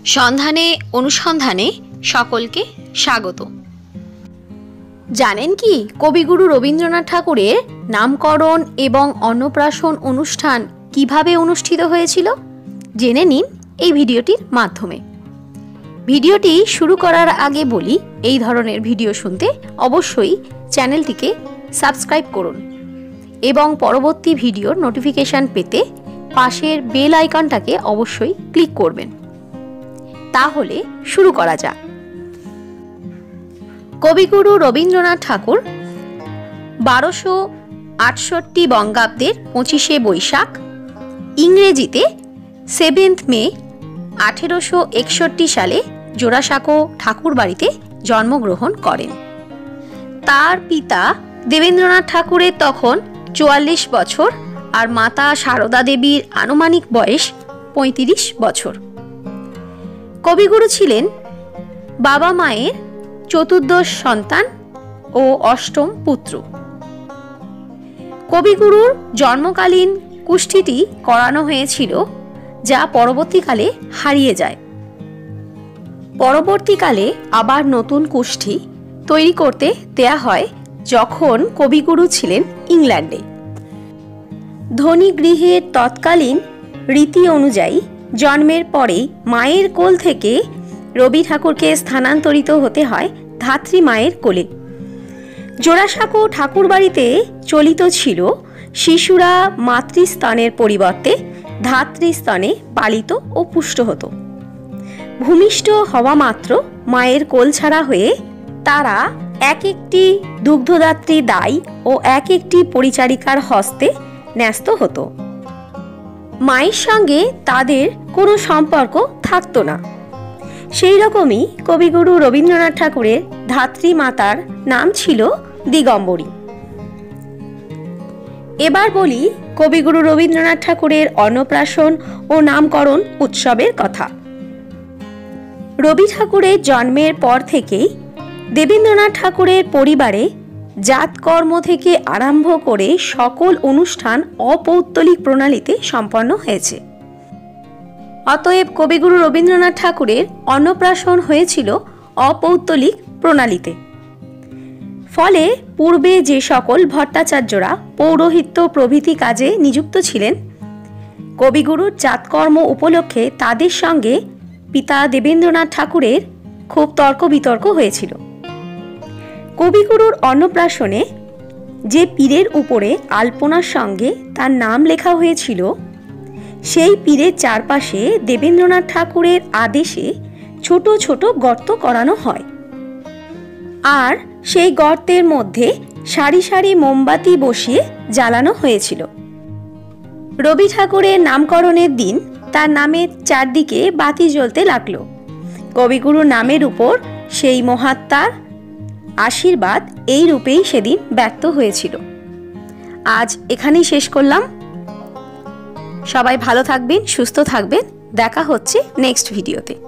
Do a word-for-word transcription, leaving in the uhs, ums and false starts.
সন্ধানে অনুসন্ধানে সকলকে স্বাগত। জানেন কি কবিগুরু রবীন্দ্রনাথ ঠাকুরের নামকরণ এবং অন্নপ্রাশন অনুষ্ঠান কিভাবে অনুষ্ঠিত হয়েছিল? জেনে নিন এই ভিডিওটির মাধ্যমে। ভিডিওটি শুরু করার আগে বলি, এই ধরনের ভিডিও শুনতে অবশ্যই চ্যানেলটিকে সাবস্ক্রাইব করুন এবং পরবর্তী ভিডিওর নোটিফিকেশান পেতে পাশের বেল আইকনটাকে অবশ্যই ক্লিক করবেন। তাহলে শুরু করা যাক। কবিগুরু রবীন্দ্রনাথ ঠাকুর বারোশো আটষট্টি বঙ্গাব্দের পঁচিশে বৈশাখ, ইংরেজিতে সেভেন্থ মে আঠেরোশো একষট্টি সালে জোড়াসাঁকো ঠাকুর বাড়িতে জন্মগ্রহণ করেন। তার পিতা দেবেন্দ্রনাথ ঠাকুরের তখন চুয়াল্লিশ বছর আর মাতা সারদা দেবীর আনুমানিক বয়স পঁয়ত্রিশ বছর। কবিগুরু ছিলেন বাবা মায়ের চতুর্দশ সন্তান ও অষ্টম পুত্র। কবিগুরুর জন্মকালীন কুষ্ঠিটি করানো হয়েছিল, যা পরবর্তীকালে হারিয়ে যায়। পরবর্তীকালে আবার নতুন কুষ্ঠি তৈরি করতে দেয়া হয় যখন কবিগুরু ছিলেন ইংল্যান্ডে। ধনী গৃহের তৎকালীন রীতি অনুযায়ী জন্মের পরে মায়ের কোল থেকে রবি ঠাকুরকে স্থানান্তরিত হতে হয় ধাত্রী মায়ের কোলে। জোড়াসাঁকো ঠাকুর বাড়িতে চলিত ছিল শিশুরা মাতৃস্তনের পরিবর্তে ধাত্রীস্তনে পালিত ও পুষ্ট হতো। ভূমিষ্ঠ হওয়া মাত্র মায়ের কোল ছাড়া হয়ে তারা এক একটি দুগ্ধদাত্রী দাই ও এক একটি পরিচারিকার হস্তে ন্যস্ত হতো। মায়ের সঙ্গে তাদের কোনো সম্পর্ক থাকতো না। সেই রকমই কবিগুরু রবীন্দ্রনাথ ঠাকুরের ধাত্রী মাতার নাম ছিল দিগম্বরী। এবার বলি কবিগুরু রবীন্দ্রনাথ ঠাকুরের অন্নপ্রাশন ও নামকরণ উৎসবের কথা। রবি ঠাকুরের জন্মের পর থেকেই দেবেন্দ্রনাথ ঠাকুরের পরিবারে জাতকর্ম থেকে আরম্ভ করে সকল অনুষ্ঠান অপৌত্তলিক প্রণালীতে সম্পন্ন হয়েছে। অতএব কবিগুরু রবীন্দ্রনাথ ঠাকুরের অন্নপ্রাশন হয়েছিল অপৌত্তলিক প্রণালীতে। ফলে পূর্বে যে সকল ভট্টাচার্যরা পৌরোহিত্য প্রভৃতি কাজে নিযুক্ত ছিলেন, কবিগুরুর জাতকর্ম উপলক্ষে তাদের সঙ্গে পিতা দেবেন্দ্রনাথ ঠাকুরের খুব তর্ক বিতর্ক হয়েছিল। কবিগুরুর অন্নপ্রাশনে যে পীরের উপরে আলপনার সঙ্গে তার নাম লেখা হয়েছিল, সেই পীরের চারপাশে দেবেন্দ্রনাথ ঠাকুরের আদেশে ছোট ছোট গর্ত করানো হয়, আর সেই গর্তের মধ্যে সারি সারি মোমবাতি বসিয়ে জ্বালানো হয়েছিল। রবি ঠাকুরের নামকরণের দিন তার নামের চারদিকে বাতি জ্বলতে লাগলো। কবিগুরুর নামের উপর সেই মহাত্মার আশীর্বাদ এই রূপেই সেদিন ব্যক্ত হয়েছিল। আজ এখানেই শেষ করলাম। সবাই ভালো থাকবেন, সুস্থ থাকবেন। দেখা হচ্ছে নেক্সট ভিডিওতে।